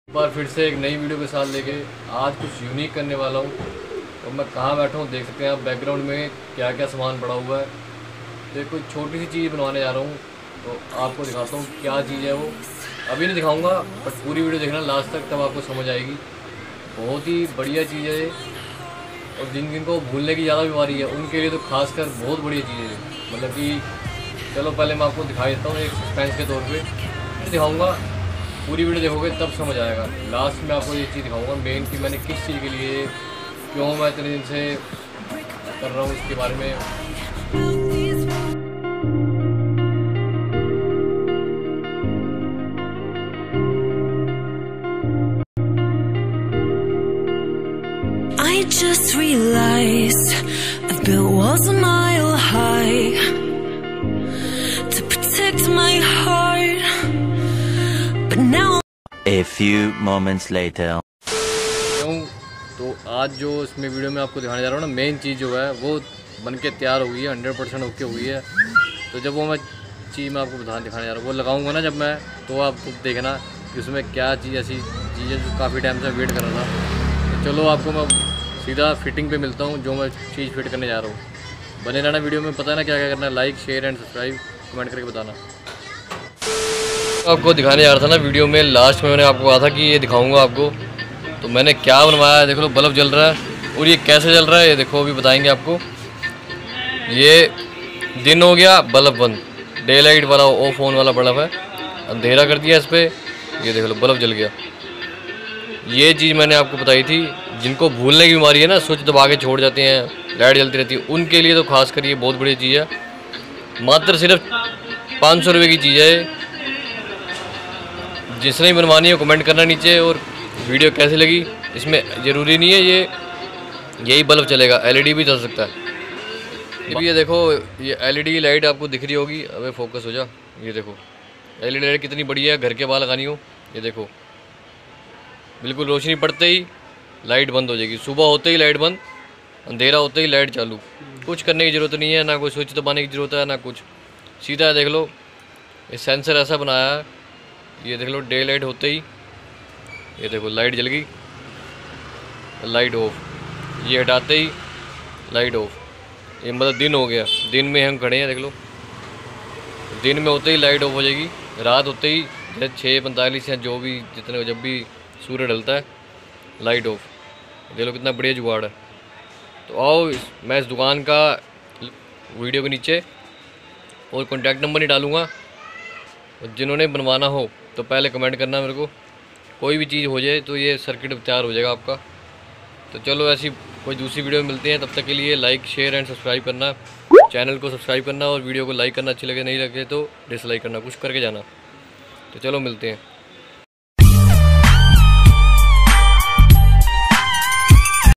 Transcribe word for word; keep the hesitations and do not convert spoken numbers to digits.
एक बार फिर से एक नई वीडियो के साथ लेके आज कुछ यूनिक करने वाला हूँ। तो मैं कहाँ बैठा हूँ देख सकते हैं आप, बैकग्राउंड में क्या क्या सामान पड़ा हुआ है। तो कोई छोटी सी चीज़ बनवाने जा रहा हूँ, तो आपको दिखाता हूँ क्या चीज़ है वो। अभी नहीं दिखाऊंगा, बट पूरी वीडियो देखना लास्ट तक, तब आपको समझ आएगी। बहुत ही बढ़िया चीज़ है ये, और जिन जिन को भूलने की ज़्यादा बीमारी है उनके लिए तो खासकर बहुत बढ़िया चीज़ है। मतलब कि चलो पहले मैं आपको दिखा देता हूँ एक सस्पेंस के तौर पे दिखाऊंगा। पूरी वीडियो देखोगे तब समझ आएगा। लास्ट में आपको ये चीज़ दिखाऊंगा मेन कि मैंने किस चीज़ के लिए, क्यों मैं इतने दिन से कर रहा हूँ इसके बारे में। I just realized I've built walls a mile high to protect my heart, but now A few moments later. क्यों तो आज जो इसमें वीडियो में आपको दिखाने जा रहा हूँ ना, मेन चीज़ जो है वो बन के तैयार हो गई है, हंड्रेड परसेंट ओके हुई है। तो जब वो मैं चीज़ मैं आपको बता दिखाने जा रहा हूँ, वो लगाऊंगा ना जब मैं, तो आप देखना कि उसमें क्या चीज़ ऐसी चीज़ है जो काफ़ी टाइम से वेट कर रहा था। तो चलो आपको मैं सीधा फिटिंग पे मिलता हूँ, जो मैं चीज़ फिट करने जा रहा हूँ। बने रहना वीडियो में, पता है ना क्या क्या करना है, like share and subscribe comment करके बताना। आपको दिखाने जा रहा था ना वीडियो में, लास्ट में मैंने आपको कहा था कि ये दिखाऊंगा आपको। तो मैंने क्या बनवाया है, देख लो बल्ब जल रहा है। और ये कैसे जल रहा है ये देखो, अभी बताएंगे आपको। ये दिन हो गया, बल्ब बंद, डे लाइट वाला ऑफ ऑन वाला बल्ब है, अंधेरा कर दिया इस पर, ये देख लो बल्ब जल गया। ये चीज़ मैंने आपको बताई थी, जिनको भूलने की बीमारी है ना, स्विच दबा के छोड़ जाते हैं, लाइट जलती रहती है, उनके लिए तो खास कर ये बहुत बड़ी चीज़ है। मात्र सिर्फ पाँच सौ रुपये की चीज़ है। जिसने भी बनवानी है कमेंट करना नीचे। और वीडियो कैसी लगी, इसमें ज़रूरी नहीं है ये यही बल्ब चलेगा, एलईडी भी चल सकता है। ये भी ये देखो, ये एलईडी लाइट आपको दिख रही होगी, अबे फोकस हो जा। ये देखो एलईडी लाइट कितनी बढ़िया है, घर के बाहर लगानी हो, ये देखो बिल्कुल रोशनी पड़ते ही लाइट बंद हो जाएगी, सुबह होते ही लाइट बंद, अंधेरा होते ही लाइट चालू। कुछ करने की ज़रूरत नहीं है, ना कोई स्विच दबाने की ज़रूरत है ना कुछ, सीधा देख लो ये सेंसर ऐसा बनाया है। ये देख लो डे लाइट होते ही ये देखो लाइट जल गई, लाइट ऑफ, ये हटाते ही लाइट ऑफ। ये मतलब दिन हो गया, दिन में हम खड़े हैं, देख लो दिन में होते ही लाइट ऑफ हो जाएगी, रात होते ही जैसे छः पैंतालीस या जो भी जितने जब भी सूर्य ढलता है लाइट ऑफ। देख लो कितना बढ़िया जुगाड़ है। तो आओ इस, मैं इस दुकान का वीडियो के नीचे और कॉन्टैक्ट नंबर नहीं डालूँगा, और जिन्होंने बनवाना हो तो पहले कमेंट करना मेरे को। कोई भी चीज़ हो जाए तो ये सर्किट तैयार हो जाएगा आपका। तो चलो ऐसी कोई दूसरी वीडियो में मिलते हैं, तब तक के लिए लाइक शेयर एंड सब्सक्राइब करना, चैनल को सब्सक्राइब करना, और वीडियो को लाइक करना, अच्छी लगे नहीं लगे तो डिसलाइक करना, कुछ करके जाना। तो चलो मिलते हैं।